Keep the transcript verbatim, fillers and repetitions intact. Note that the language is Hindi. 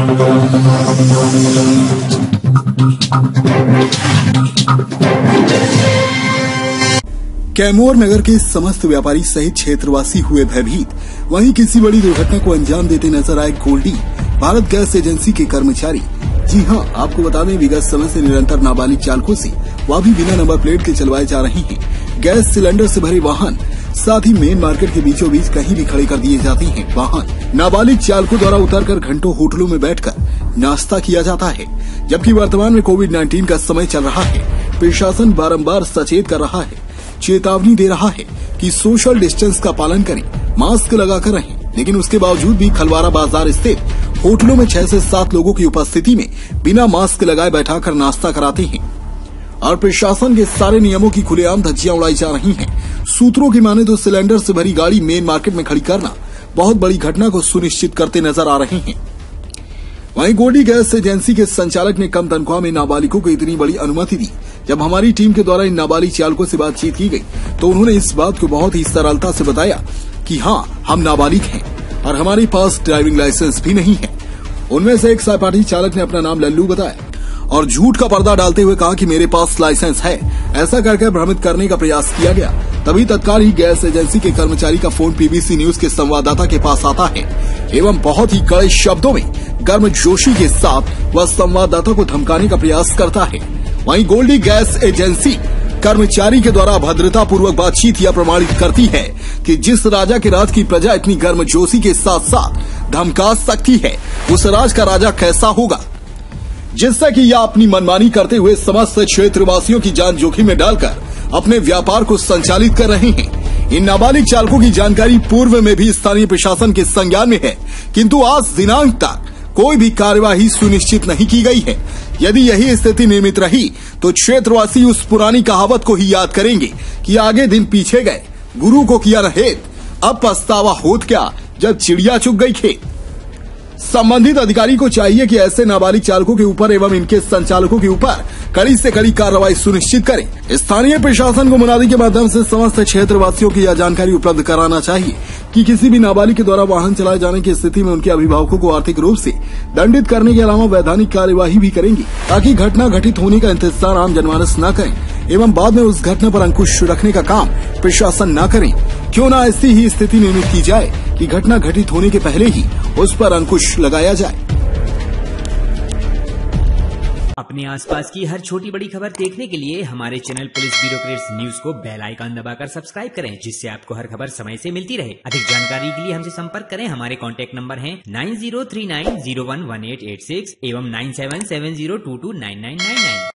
कैमूर नगर के समस्त व्यापारी सहित क्षेत्रवासी हुए भयभीत। वहीं किसी बड़ी दुर्घटना को अंजाम देते नजर आए गोल्डी, भारत गैस एजेंसी के कर्मचारी। जी हां, आपको बता दें, विगत समय से निरंतर नाबालिग चालकों से वह भी बिना नंबर प्लेट के चलवाए जा रहे हैं। गैस सिलेंडर से भरे वाहन साथ ही मेन मार्केट के बीचों बीच कहीं भी खड़े कर दिए जाते हैं वाहन। नाबालिग चालकों द्वारा उतरकर घंटों होटलों में बैठकर नाश्ता किया जाता है। जबकि वर्तमान में कोविड नाइन्टीन का समय चल रहा है, प्रशासन बारंबार सचेत कर रहा है, चेतावनी दे रहा है कि सोशल डिस्टेंस का पालन करें, मास्क लगाकर रहें। लेकिन उसके बावजूद भी खलवारा बाजार स्थित होटलों में छह से सात लोगों की उपस्थिति में बिना मास्क लगाए बैठाकर नाश्ता कराते हैं और प्रशासन के सारे नियमों की खुलेआम धज्जियां उड़ाई जा रही हैं। सूत्रों की माने तो सिलेंडर से भरी गाड़ी मेन मार्केट में खड़ी करना बहुत बड़ी घटना को सुनिश्चित करते नजर आ रहे हैं। वहीं गोल्डी गैस एजेंसी के संचालक ने कम तनख्वाह में नाबालिगों को इतनी बड़ी अनुमति दी। जब हमारी टीम के द्वारा इन नाबालिग चालकों से बातचीत की गई तो उन्होंने इस बात को बहुत ही सरलता से बताया कि हाँ, हम नाबालिग हैं और हमारे पास ड्राइविंग लाइसेंस भी नहीं है। उनमें से एक सहपाठी चालक ने अपना नाम लल्लू बताया और झूठ का पर्दा डालते हुए कहा कि मेरे पास लाइसेंस है। ऐसा करके भ्रमित करने का प्रयास किया गया। तभी तत्काल ही गैस एजेंसी के कर्मचारी का फोन पीबीसी न्यूज के संवाददाता के पास आता है एवं बहुत ही कड़े शब्दों में गर्मजोशी के साथ वह संवाददाता को धमकाने का प्रयास करता है। वहीं गोल्डी गैस एजेंसी कर्मचारी के द्वारा अभद्रता पूर्वक बातचीत यह प्रमाणित करती है कि जिस राजा के राज की प्रजा इतनी गर्मजोशी के साथ साथ धमका सकती है, उस राज का राजा कैसा होगा, जिससे कि यह अपनी मनमानी करते हुए समस्त क्षेत्रवासियों की जान जोखिम में डालकर अपने व्यापार को संचालित कर रहे हैं। इन नाबालिग चालकों की जानकारी पूर्व में भी स्थानीय प्रशासन के संज्ञान में है, किंतु आज दिनांक तक कोई भी कार्यवाही सुनिश्चित नहीं की गई है। यदि यही स्थिति निर्मित रही तो क्षेत्रवासी उस पुरानी कहावत को ही याद करेंगे कि आगे दिन पीछे गए, गुरु को किया न हेत, अब पछतावा होत क्या जब चिड़िया चुग गई खेत। संबंधित अधिकारी को चाहिए कि ऐसे नाबालिग चालकों के ऊपर एवं इनके संचालकों के ऊपर कड़ी से कड़ी कार्रवाई सुनिश्चित करें। स्थानीय प्रशासन को मुनादी के माध्यम से समस्त क्षेत्रवासियों की यह जानकारी उपलब्ध कराना चाहिए कि किसी भी नाबालिग के द्वारा वाहन चलाए जाने की स्थिति में उनके अभिभावकों को आर्थिक रूप से दंडित करने के अलावा वैधानिक कार्यवाही भी करेंगी, ताकि घटना घटित होने का इंतजार आम जनमानस न करें एवं बाद में उस घटना पर अंकुश रखने का काम प्रशासन न करें। क्यों न ऐसी ही स्थिति निर्मित की जाए कि घटना घटित होने के पहले ही उस पर अंकुश लगाया जाए। अपने आसपास की हर छोटी बड़ी खबर देखने के लिए हमारे चैनल पुलिस ब्यूरोक्रेट्स न्यूज को बेल आइकन दबाकर सब्सक्राइब करें, जिससे आपको हर खबर समय से मिलती रहे। अधिक जानकारी के लिए हमसे संपर्क करें। हमारे कॉन्टैक्ट नंबर हैं nine zero three nine zero one one eight eight six एवं nine seven seven zero two two nine nine nine nine.